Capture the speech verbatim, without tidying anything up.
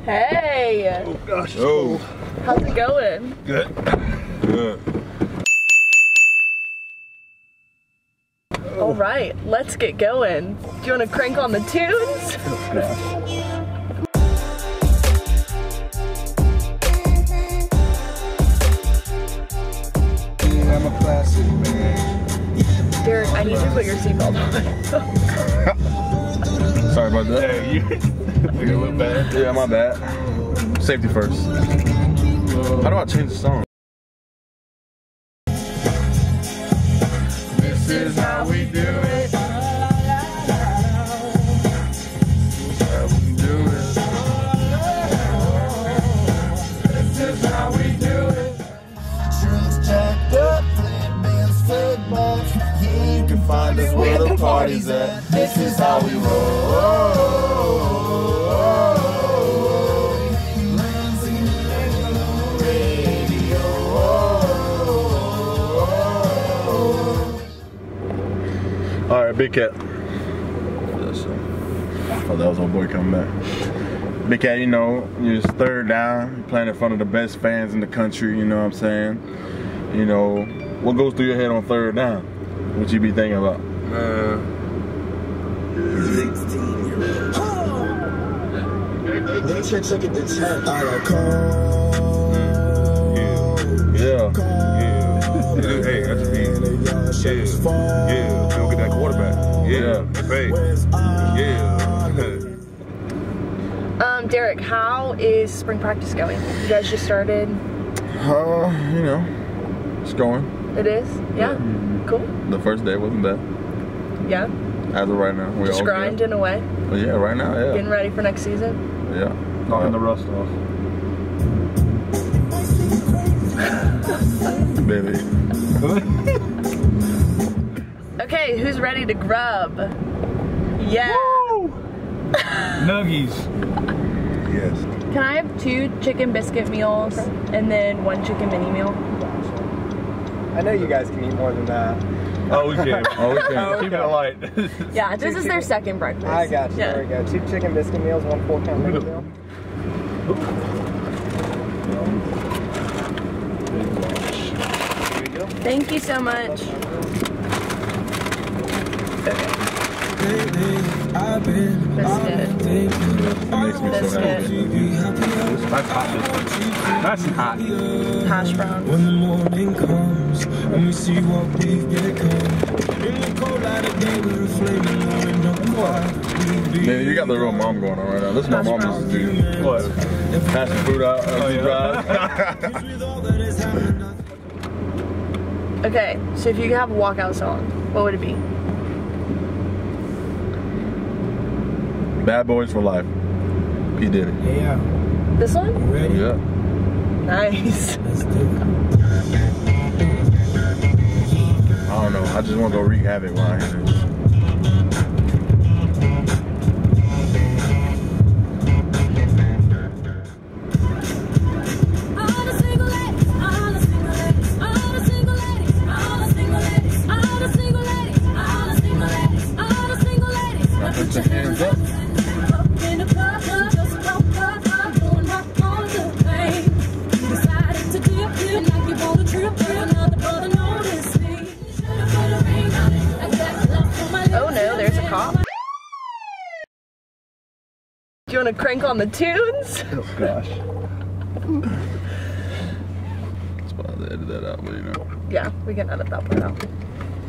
Hey! Oh gosh. Oh. How's it going? Good. Good. All right, let's get going. Do you want to crank on the tunes? Oh gosh. I'm a classic man. Derek, I need to put your seatbelt on. Sorry about that. Hey, you think it look bad? Yeah, my bad. Safety first. How do I change the song? This is how we do it. How we do it. This is how we do it. Truth jacked up, playing bands, football. Yeah, you can find us where the party's at. This is how we roll. All right, Big Cat. Oh, that was my boy coming back. Big Cat, you know, you're third down, you're playing in front of the best fans in the country, you know what I'm saying? You know, what goes through your head on third down? What you be thinking about? Man. Yeah. Yeah. Hey, that's a beat. Yeah. Yeah. They don't get that quarterback. Yeah. They pay. Yeah. Um, Derek, how is spring practice going? You guys just started? Uh, you know, it's going. It is? Yeah? Yeah. Cool. The first day wasn't bad. Yeah? As of right now, we Just all grinding away? good. But yeah, right now, yeah. Getting ready for next season? Yeah. Knocking Uh, the rust off. Baby. Okay, who's ready to grub? Yeah. Nuggies. Yes. Can I have two chicken biscuit meals and then one chicken mini meal? I know you guys can eat more than that. Oh, we can. Oh, we can. Keep it light. Yeah, this is their second breakfast. I got you. Yeah. There we go. Two chicken biscuit meals, one four count mini meal. Thank you so much. Okay. Biscuit. That makes me so happy. That's hot. That's hot. Hash browns. When the morning comes and we see what we've become. In the cold light of day, we're a flaming line of fire. Man, you got the real mom going on right now. This is my Hash mom used to do. What? Passing food out. Uh, Oh, yeah. Okay, so if you could have a walkout song, what would it be? Bad Boys for Life. P. Diddy. Yeah, This one? ready? Yeah. Nice. Let's do it. I don't know. I just want to go wreak havoc when I hear this. Put your hands up. Oh no, there's a cop. Do you want to crank on the tunes? Oh gosh. It's about to edit that out, but you know. Yeah, we can edit that part out.